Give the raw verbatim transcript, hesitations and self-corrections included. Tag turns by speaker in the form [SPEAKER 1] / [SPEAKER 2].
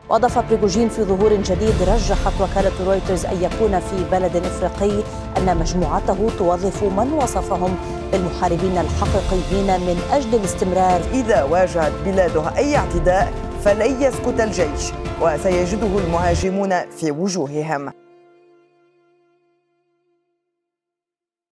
[SPEAKER 1] وأضاف بريغوجين في ظهور جديد رجحت وكالة رويترز أن يكون في بلد إفريقي أن مجموعته توظف من وصفهم بالمحاربين الحقيقيين من أجل الاستمرار.
[SPEAKER 2] إذا واجهت بلادها أي اعتداء فلن يسكت الجيش وسيجده المهاجمون في وجوههم.